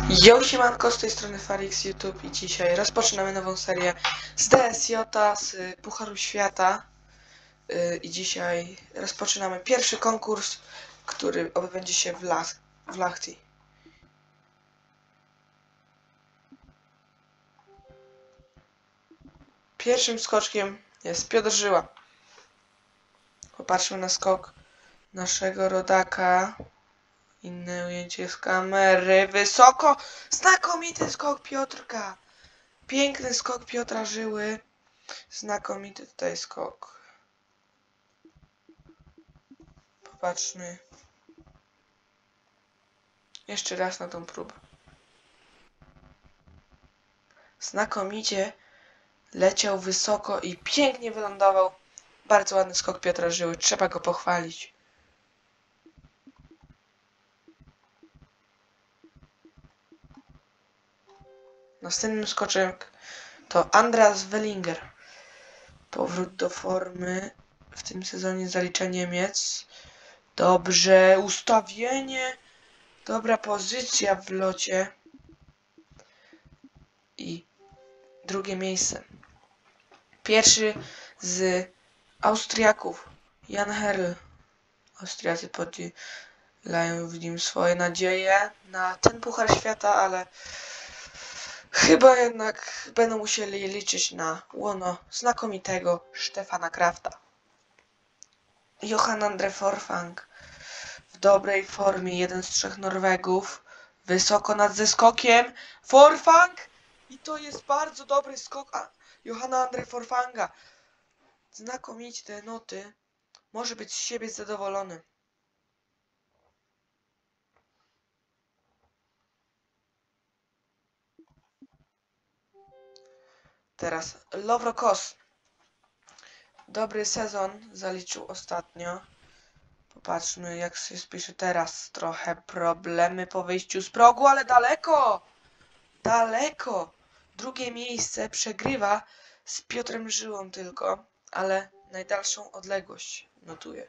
Yo, siemanko, z tej strony Farix YouTube i dzisiaj rozpoczynamy nową serię z DSJ, z Pucharu Świata. I dzisiaj rozpoczynamy pierwszy konkurs, który odbędzie się w Lahti. Pierwszym skoczkiem jest Piotr Żyła. Popatrzmy na skok naszego rodaka. Inne ujęcie z kamery. Wysoko! Znakomity skok Piotrka! Piękny skok Piotra Żyły. Znakomity tutaj skok. Popatrzmy jeszcze raz na tą próbę. Znakomicie leciał wysoko i pięknie wylądował. Bardzo ładny skok Piotra Żyły. Trzeba go pochwalić. Następnym skoczem to Andreas Wellinger. Powrót do formy. W tym sezonie zalicza Niemiec. Dobrze ustawienie. Dobra pozycja w locie. I drugie miejsce. Pierwszy z Austriaków. Jan Herl. Austriacy podzielają w nim swoje nadzieje na ten Puchar Świata, ale chyba jednak będą musieli liczyć na łono znakomitego Stefana Krafta. Johan Andre Forfang w dobrej formie, jeden z trzech Norwegów, wysoko nad zeskokiem. Forfang! I to jest bardzo dobry skok Johana Andre Forfanga. Znakomicie te noty. Może być z siebie zadowolony. Teraz Lovro Kos. Dobry sezon zaliczył ostatnio. Popatrzmy, jak się spisze teraz. Trochę problemy po wyjściu z progu, ale daleko! Daleko! Drugie miejsce przegrywa z Piotrem Żyłą tylko, ale najdalszą odległość notuje.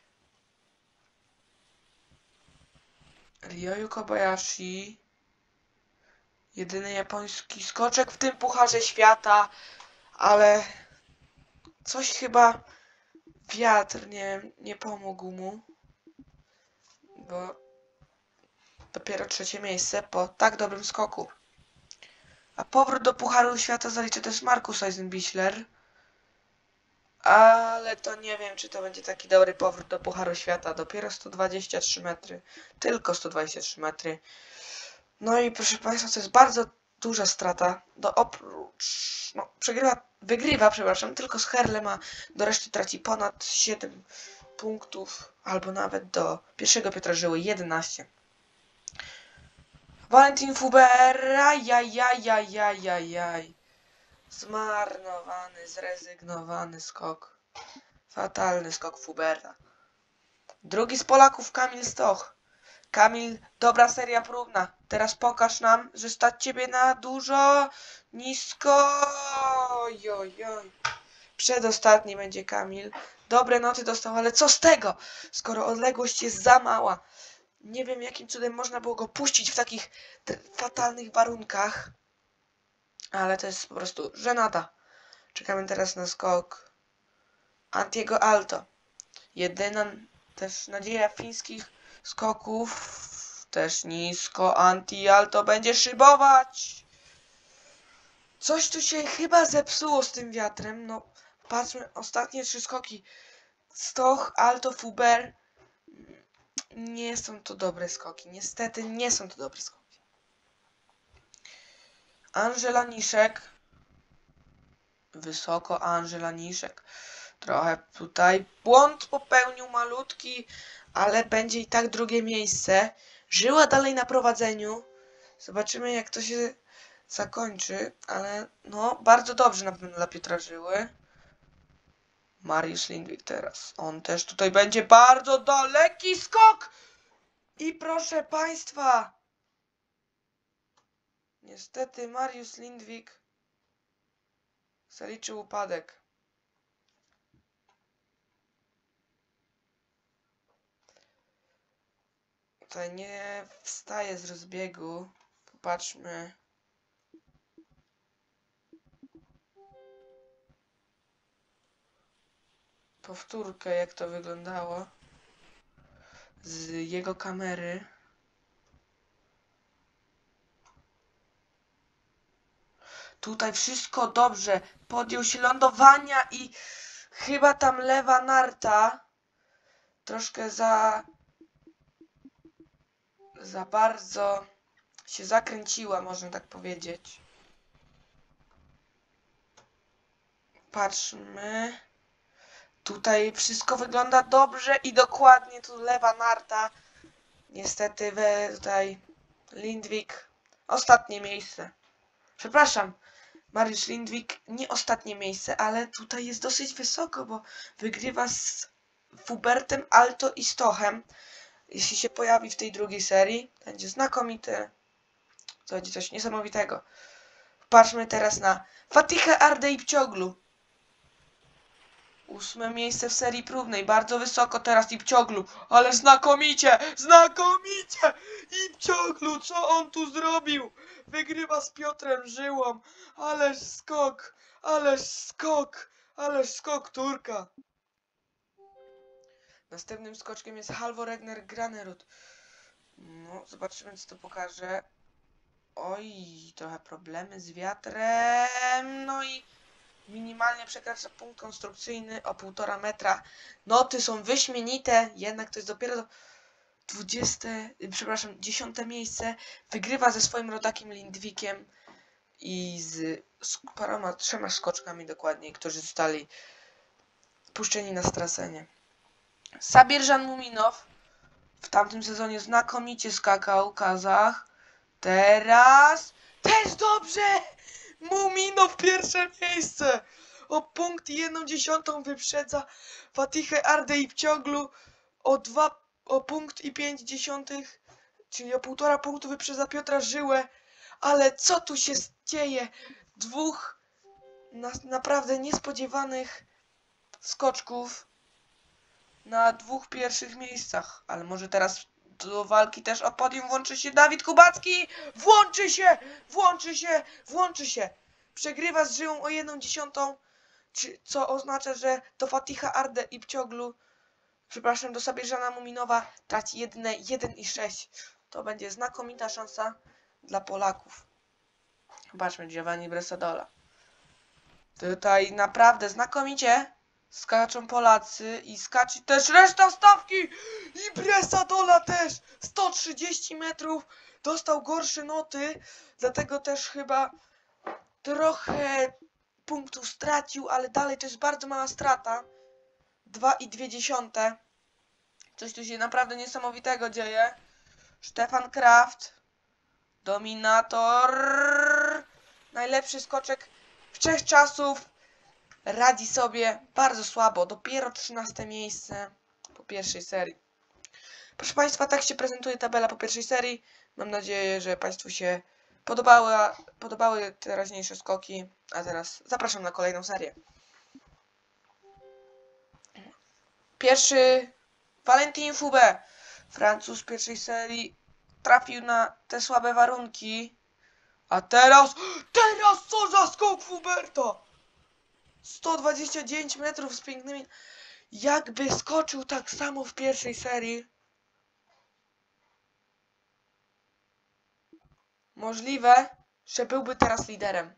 Ryoyu Kobayashi. Jedyny japoński skoczek w tym Pucharze Świata, ale coś chyba wiatr nie pomógł mu, bo dopiero trzecie miejsce po tak dobrym skoku. A powrót do Pucharu Świata zaliczy też Markus Eisenbichler, ale to nie wiem, czy to będzie taki dobry powrót do Pucharu Świata. Dopiero 123 metry, tylko 123 metry. No i proszę Państwa, to jest bardzo duża strata. Wygrywa, tylko z Herlem, a do reszty traci ponad 7 punktów, albo nawet do pierwszego Piotra Żyły 11. Valentin Fuber, ajajajajajajaj. Zmarnowany, zrezygnowany skok. Fatalny skok Fubera. Drugi z Polaków Kamil Stoch. Kamil, dobra seria próbna. Teraz pokaż nam, że stać ciebie na dużo, nisko. Ojojoj. Przedostatni będzie Kamil. Dobre noty dostał, ale co z tego, skoro odległość jest za mała. Nie wiem, jakim cudem można było go puścić w takich fatalnych warunkach. Ale to jest po prostu żenada. Czekamy teraz na skok Antiego Alto. Jedyna też nadzieja fińskich skoków. Też nisko. Anti Alto będzie szybować. Coś tu się chyba zepsuło z tym wiatrem. No, patrzmy, ostatnie 3 skoki. Stoch, Alto, Fuber. Nie są to dobre skoki. Niestety nie są to dobre skoki. Angela Niszek. Wysoko Angela Niszek. Trochę tutaj błąd popełnił malutki, ale będzie i tak drugie miejsce. Żyła dalej na prowadzeniu. Zobaczymy, jak to się zakończy, ale no bardzo dobrze na pewno dla Piotra Żyły. Mariusz Lindvik teraz. On też tutaj będzie bardzo daleki skok! I proszę Państwa, niestety Mariusz Lindvik zaliczył upadek. Tutaj nie wstaje z rozbiegu. Popatrzmy. Powtórkę, jak to wyglądało z jego kamery. Tutaj wszystko dobrze. Podjął się lądowania i chyba tam lewa narta troszkę za bardzo się zakręciła, można tak powiedzieć. Patrzmy. Tutaj wszystko wygląda dobrze i dokładnie tu lewa narta. Niestety tutaj Lindvik ostatnie miejsce. Przepraszam, Mariusz Lindvik nie ostatnie miejsce, ale tutaj jest dosyć wysoko, bo wygrywa z Fubertem, Alto i Stochem. Jeśli się pojawi w tej drugiej serii, będzie znakomity. To będzie coś niesamowitego. Patrzmy teraz na Fatihę Ardeyipcioglu. 8. miejsce w serii próbnej, bardzo wysoko teraz Ipcioglu, ale znakomicie, znakomicie! Ipcioglu, co on tu zrobił? Wygrywa z Piotrem Żyłą, ależ skok, ależ skok, ależ skok Turka. Następnym skoczkiem jest Halvor Egner Granerud. No, zobaczymy, co to pokaże. Oj, trochę problemy z wiatrem, no i minimalnie przekracza punkt konstrukcyjny o 1,5 metra. Noty są wyśmienite, jednak to jest dopiero 10. miejsce. Wygrywa ze swoim rodakiem Lindvikiem i z trzema skoczkami dokładnie, którzy zostali puszczeni na stracenie. Sabirjan Muminow w tamtym sezonie znakomicie skakał Kazach. Teraz też dobrze! Muminow pierwsze miejsce! O punkt i 1/10 wyprzedza Fatihę Ardeyipcioglu, o punkt i 0,5, czyli o 1,5 punktu wyprzedza Piotra Żyłę. Ale co tu się dzieje? Dwóch naprawdę niespodziewanych skoczków na 2 pierwszych miejscach. Ale może teraz do walki też o podium włączy się Dawid Kubacki! Włączy się! Włączy się! Włączy się! Przegrywa z Żyłą o 1/10, co oznacza, że do Fatiha Ardeyipcioglu, przepraszam, do Sabirjana Muminowa traci jedyne 1,6. To będzie znakomita szansa dla Polaków. Zobaczmy Giovanni Bresadola. Tutaj naprawdę znakomicie skaczą Polacy i skacze też reszta stawki i Bresadola też 130 metrów dostał gorsze noty, dlatego też chyba trochę punktów stracił, ale dalej to jest bardzo mała strata. 2,2. Coś tu się naprawdę niesamowitego dzieje. Stefan Kraft, dominator, najlepszy skoczek wszechczasów, radzi sobie bardzo słabo, dopiero 13. miejsce po pierwszej serii. Proszę Państwa, tak się prezentuje tabela po pierwszej serii. Mam nadzieję, że Państwu się podobały teraźniejsze skoki, a teraz zapraszam na kolejną serię. Pierwszy Valentin Foubert, Francuz pierwszej serii, trafił na te słabe warunki, a teraz co za skok Fouberta! 129 metrów z pięknymi, jakby skoczył tak samo w pierwszej serii. Możliwe, że byłby teraz liderem.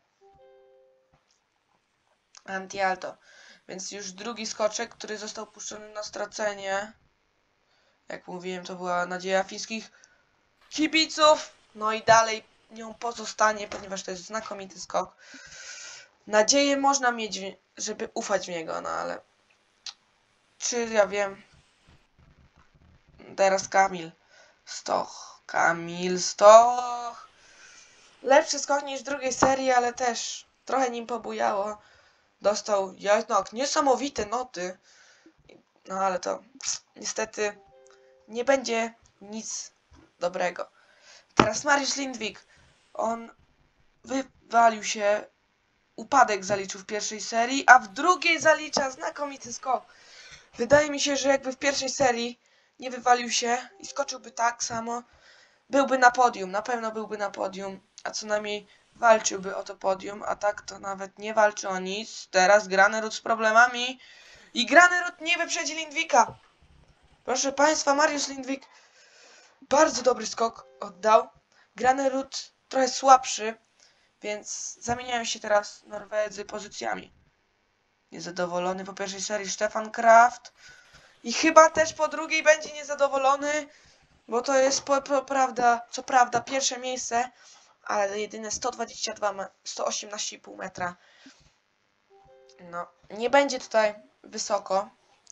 Anti-Alto. Więc już drugi skoczek, który został puszczony na stracenie. Jak mówiłem, to była nadzieja fińskich kibiców. No i dalej nią pozostanie, ponieważ to jest znakomity skok. Nadzieję można mieć, żeby ufać w niego, no ale... Czy ja wiem? Teraz Kamil Stoch. Kamil Stoch. Lepszy skok niż w drugiej serii, ale też trochę nim pobujało. Dostał jednak niesamowite noty. No ale to niestety nie będzie nic dobrego. Teraz Mariusz Lindvik. On wywalił się. Upadek zaliczył w pierwszej serii, a w drugiej zalicza znakomity skok. Wydaje mi się, że jakby w pierwszej serii nie wywalił się i skoczyłby tak samo, byłby na podium, na pewno byłby na podium, a co najmniej walczyłby o to podium, a tak to nawet nie walczy o nic. Teraz Granerud z problemami i Granerud nie wyprzedzi Lindwika. Proszę Państwa, Mariusz Lindwik bardzo dobry skok oddał. Granerud trochę słabszy, więc zamieniają się teraz Norwedzy pozycjami. Niezadowolony po pierwszej serii Stefan Kraft i chyba też po drugiej będzie niezadowolony, bo to jest co prawda pierwsze miejsce, ale jedyne 118,5 metra. No, nie będzie tutaj wysoko.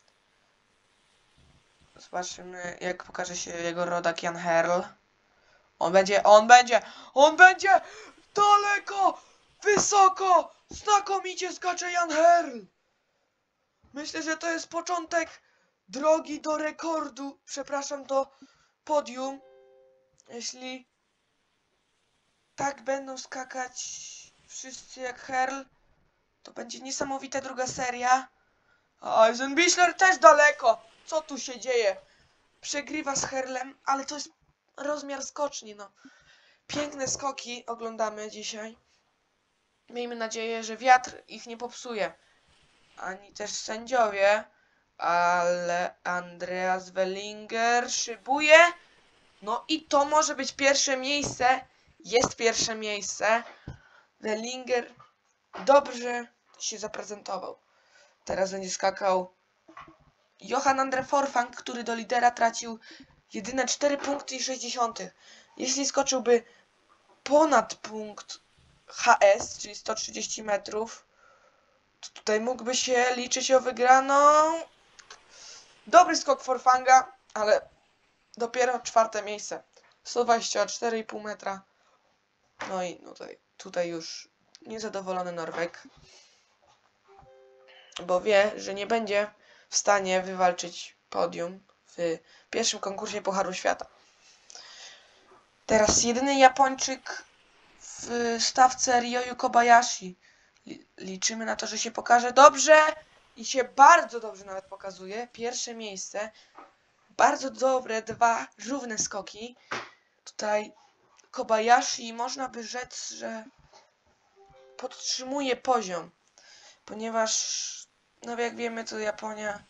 Zobaczymy, jak pokaże się jego rodak Jan Herl. On będzie daleko, wysoko, znakomicie skacze Jan Herl. Myślę, że to jest początek drogi do rekordu, przepraszam, do podium. Jeśli tak będą skakać wszyscy jak Herl, to będzie niesamowita druga seria. A Eisenbichler też daleko. Co tu się dzieje? Przegrywa z Herlem, ale to jest rozmiar skoczni, no. Piękne skoki oglądamy dzisiaj. Miejmy nadzieję, że wiatr ich nie popsuje. Ani też sędziowie. Ale Andreas Wellinger szybuje. No i to może być pierwsze miejsce. Jest pierwsze miejsce. Wellinger dobrze się zaprezentował. Teraz będzie skakał Johan Andre Forfang, który do lidera tracił jedyne 4 punkty i 60. Jeśli skoczyłby ponad punkt HS, czyli 130 metrów, to tutaj mógłby się liczyć o wygraną. Dobry skok Forfanga, ale dopiero 4. miejsce. 124,5 metra. No i tutaj już niezadowolony Norweg, bo wie, że nie będzie w stanie wywalczyć podium w pierwszym konkursie Pucharu Świata. Teraz jedyny Japończyk w stawce Ryoyu Kobayashi. Liczymy na to, że się pokaże dobrze i się bardzo dobrze nawet pokazuje. Pierwsze miejsce. Bardzo dobre 2 równe skoki. Tutaj Kobayashi można by rzec, że podtrzymuje poziom, ponieważ no jak wiemy, to Japonia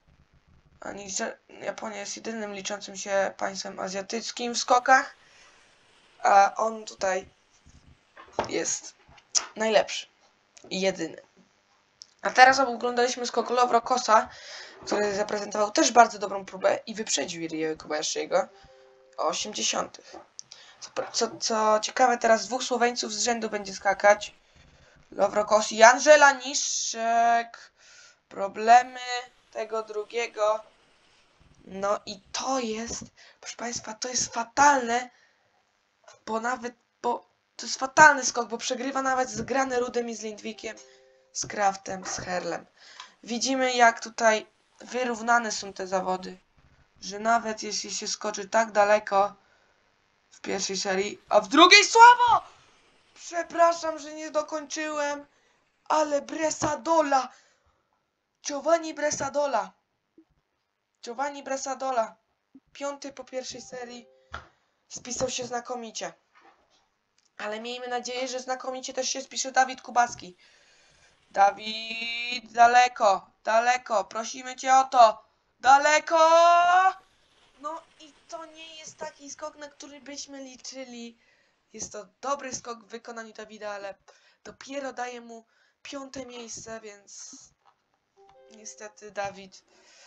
jest jedynym liczącym się państwem azjatyckim w skokach, a on tutaj jest najlepszy i jedyny. A teraz oglądaliśmy skok Lowro Kosa, który zaprezentował też bardzo dobrą próbę i wyprzedził Ryoyu Kobayashiego o 80. Co ciekawe, teraz 2 Słoweńców z rzędu będzie skakać. Lowro Kos i Angela Niszczek. Problemy tego drugiego. No i to jest, proszę Państwa, to jest fatalne, bo to jest fatalny skok, bo przegrywa nawet z Granerudem i z Lindwikiem, z Kraftem, z Herlem. Widzimy, jak tutaj wyrównane są te zawody, że nawet jeśli się skoczy tak daleko w pierwszej serii, a w drugiej słabo! Przepraszam, że nie dokończyłem, ale Bresadola, Giovanni Bresadola, 5. po pierwszej serii, spisał się znakomicie. Ale miejmy nadzieję, że znakomicie też się spisze Dawid Kubacki. Dawid, daleko, prosimy Cię o to. Daleko! No i to nie jest taki skok, na który byśmy liczyli. Jest to dobry skok w wykonaniu Dawida, ale dopiero daje mu 5. miejsce, więc niestety Dawid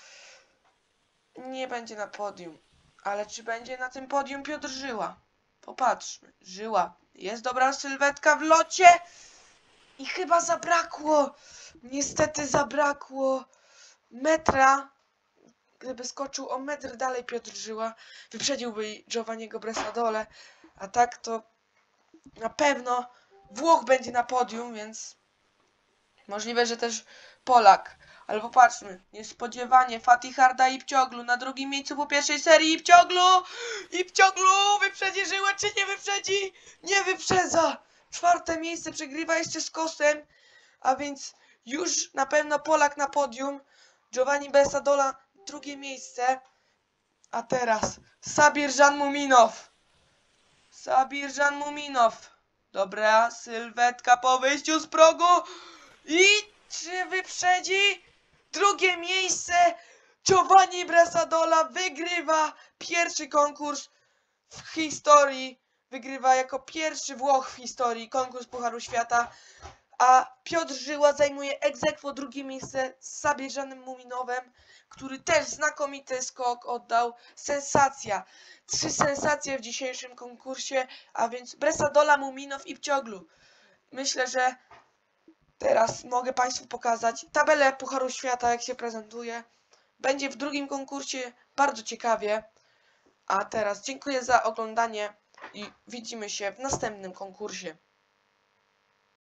nie będzie na podium. Ale czy będzie na tym podium Piotr Żyła? Popatrzmy. Żyła. Jest dobra sylwetka w locie. I chyba zabrakło. Niestety zabrakło metra. Gdyby skoczył o metr dalej Piotr Żyła, wyprzedziłby Giovanniego Bresadole. A tak to na pewno Włoch będzie na podium, więc możliwe, że też Polak. Ale popatrzmy, niespodziewanie Fatih Harda i Ipcioglu na drugim miejscu po pierwszej serii. Ipcioglu wyprzedzi Żyłę, czy nie wyprzedzi? Nie wyprzedza! 4. miejsce, przegrywa jeszcze z Kosem, a więc już na pewno Polak na podium. Giovanni Bresadola 2. miejsce, a teraz Sabir Jan Muminow. Sabirżan Muminow. Dobra, sylwetka po wyjściu z progu. I czy wyprzedzi? Drugie miejsce. Giovanni Bresadola wygrywa pierwszy konkurs w historii. Wygrywa jako pierwszy Włoch w historii konkurs Pucharu Świata. A Piotr Żyła zajmuje ex aequo drugie miejsce z Sabirżanem Muminowem, który też znakomity skok oddał. Sensacja. 3 sensacje w dzisiejszym konkursie, a więc Bresadola, Muminow i Pcioglu. Myślę, że teraz mogę Państwu pokazać tabelę Pucharu Świata, jak się prezentuje. Będzie w drugim konkursie bardzo ciekawie. A teraz dziękuję za oglądanie i widzimy się w następnym konkursie.